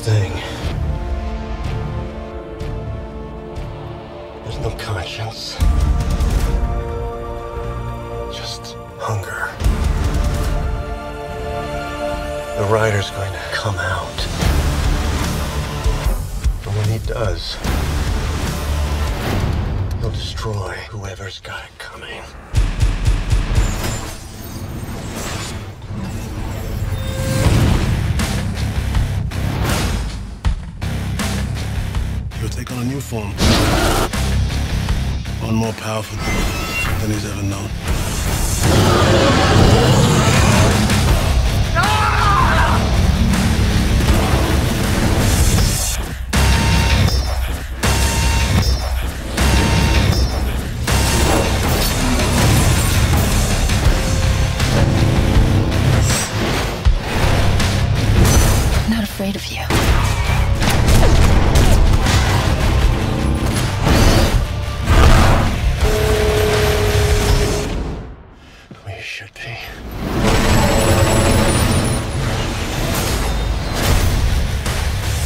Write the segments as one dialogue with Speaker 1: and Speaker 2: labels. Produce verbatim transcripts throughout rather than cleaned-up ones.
Speaker 1: such thing. There's no conscience. Just hunger. The rider's going to come out. And when he does, he'll destroy whoever's got it coming. He'll take on a new form. One more powerful than he's ever known.
Speaker 2: I'm not afraid of you.
Speaker 1: We should be.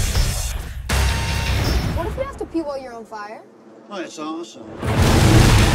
Speaker 3: What if you have to pee while you're on fire?
Speaker 4: Oh, it's awesome.